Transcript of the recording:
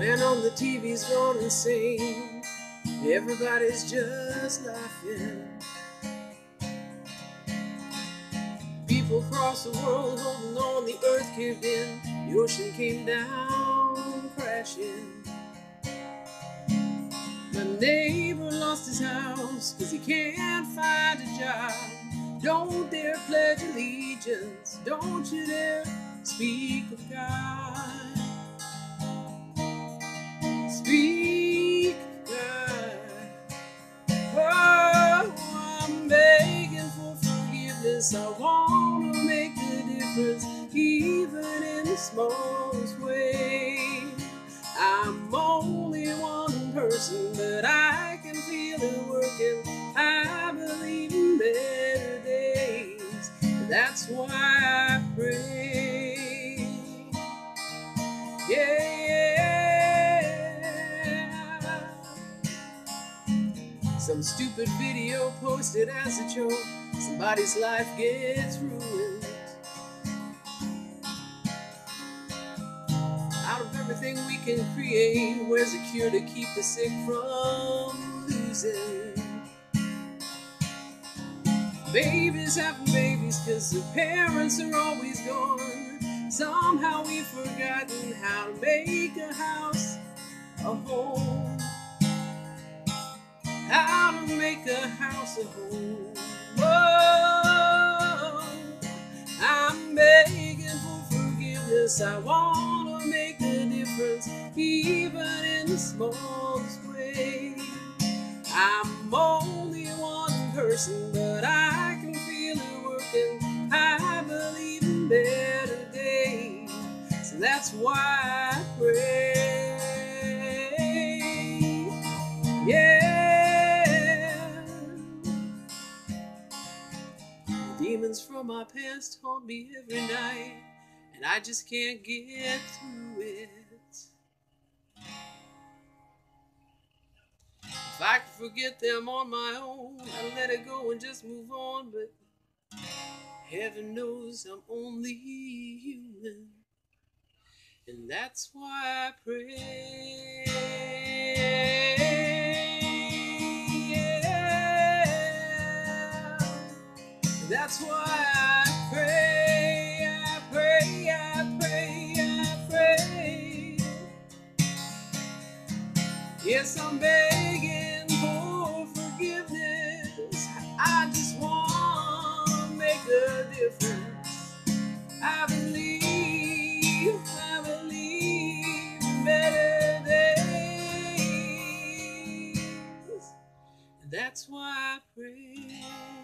Man on the TV's gone insane. Everybody's just laughing. People across the world holding on, the earth caved in, the ocean came down crashing. My neighbor lost his house 'cause he can't find a job. Don't dare pledge allegiance, don't you dare speak of God. Speak of God. Oh, I'm begging for forgiveness. I want to make a difference, even in the smallest way. I'm only one person, but I can feel it working. I believe in better days. That's why I pray. Yeah. Some stupid video posted as a joke. Somebody's life gets ruined. Out of everything we can create, where's a cure to keep the sick from losing? Babies having babies 'cause the parents are always gone. Somehow we've forgotten how to make a house a home. How to make a house a home. Oh, I'm begging for forgiveness. I want to make a difference, even in the smallest way. I'm only one person, but I can feel it working. I believe in better days, so that's why I pray. Yeah. The demons from my past haunt me every night, and I just can't get through it. If I could forget them on my own, I'd let it go and just move on, but heaven knows I'm only human, and that's why I pray. Yeah. That's why I pray, I pray, I pray, I pray. Yes, I'm begging for forgiveness. I just want to make a difference. I believe in better days. That's why I pray.